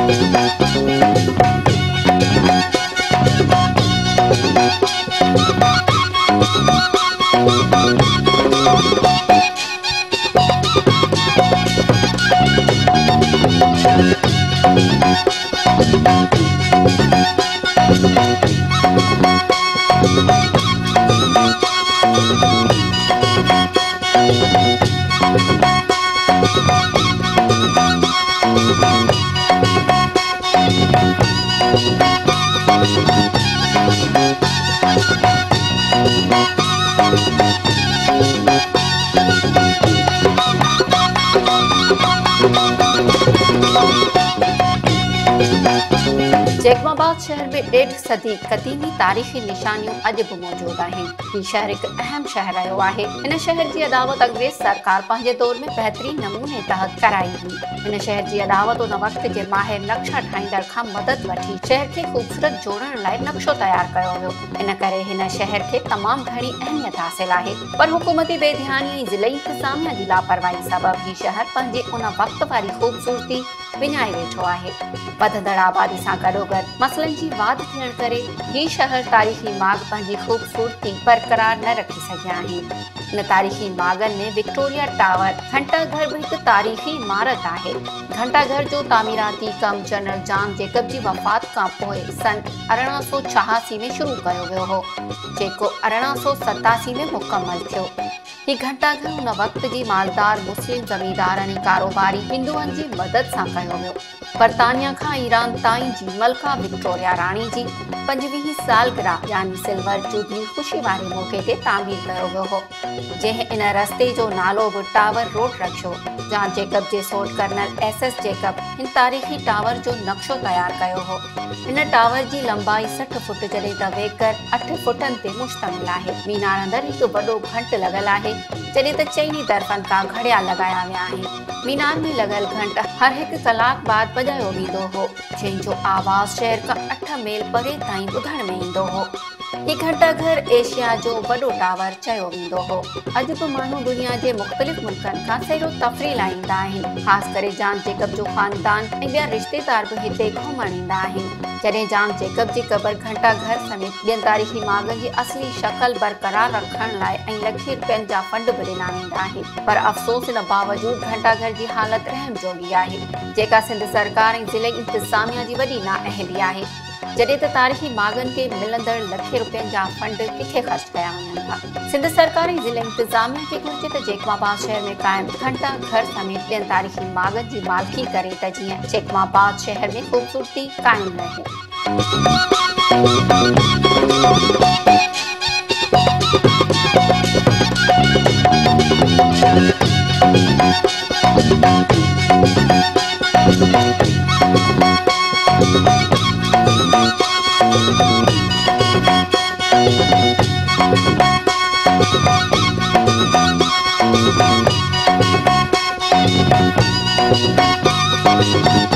जैकबाबाद शहर में 1.5 सदी क़दीमी तारीख़ी निशानियों अॼु बि मौजूद आहिनि। हीउ शहर हिकु अहम शहर रहियो आहे। हिन शहर जी अदावत अंग्रेज़ सरकार पंहिंजे दौर में बहितरीन नमूने तहत कराई हुई। हिन शहर जी अदावत उन वक़्त जे माहिर नक्शा ठाहींदड़ खां मदद वठी शहर खे ख़ूबसूरत जोड़ण लाइ नक्शो तयार कयो वियो। इन करे हिन शहर खे तमामु घणी अहमियत हासिल आहे, पर हुकूमती बेध्यानी ऐं ज़िले इंतिज़ामिया जी लापरवाही सबबि हीउ शहर पंहिंजे उन वक़्त वारी ख़ूबसूरती विञाए वेठो आहे। वधंदड़ आबादी सां गॾोगॾु मसइलनि जी वाध थियण करे हीउ शहर तारीख़ी माॻ पंहिंजी ख़ूबसूरती बरक़रार न रखी सघिया आहिनि। इन तारीख़ी माॻनि में विक्टोरिया टावर, घंटाघर बि हिकु तारीख़ी इमारत आहे। घंटाघर जो तामीराती कमु जनरल जॉन जैकब जी वफ़ात खां पोइ सन 1886 में शुरू कयो वियो हो, जेको 1887 में मुकमल थियो। हीउ घंटाघर उन वक़्त जी मालदार मुस्लिम ज़मींदारनि ऐं कारोबारी हिंदुअनि जी मदद सां कयो वियो। बर्तानिया खां ईरान ताईं जी मलका विक्टोरिया राणी जी 25वीं सालगिरह यानी सिल्वर जुबली ख़ुशी वारे मौक़े ते तामीर कयो वियो हो, जंहिं इन रस्ते जो नालो बि टावर रोड रखियो। जॉन जैकब जे सोट कर्नल SS जैकब हिन तारीख़ी टावर जो नक्शो तयार कयो हो। हिन टावर जी लंबाई 60 फुट जॾहिं त वेकर 8 फुटनि ते मुश्तमिल आहे। मीनार अंदरि हिकु वॾो घंट लॻल आहे, जॾहिं त चइनी तरफ़नि खां घड़िया लॻाया विया आहिनि। मीनार में लॻल घंट हर हिकु कलाक बाद वॼायो वेंदो हो, जंहिंजो आवाज़ शहर खां 8 मील परे ताईं ॿुधण में ईंदो हो। हीउ घंटाघर एशिया जो वॾो टावर चयो वेंदो हो। अॼु बि माण्हू दुनिया जे मुख़्तलिफ़ मुल्कनि खां सैरो तफ़रीह लाइ ईंदा आहिनि। ख़ासि करे जॉन जैकब जो ख़ानदान ऐं ॿिया रिश्तेदार बि हिते घुमण ईंदा आहिनि। जॾहिं जॉन जैकब जी क़बर घंटाघर समेत ॿियनि तारीख़ी माॻनि जी असली शक्ल बरक़रार रखण लाइ ऐं लखे रुपयनि जा फंड बि ॾिना वेंदा आहिनि, पर अफ़सोस इन बावजूद घंटाघर जी हालत रहम जोगी आहे, जेका सिंध सरकार ऐं ज़िले इंतिज़ामिया जी वॾी नाअहली आहे। जॾहिं त तारीख़ी माॻनि खे मिलंदड़ लखे रुपयनि जा फंड किथे ख़र्च कया वञनि था। सिंध सरकार ऐं ज़िले इंतिज़ामिया खे घुर्जे त जैकबाबाद शहर में क़ाइमु घंटाघर समेत ॿियनि तारीख़ी माॻनि जी मालिकी करे त जीअं जैकबाबाद शहर में ख़ूबसूरती क़ाइमु रहे। Thank you.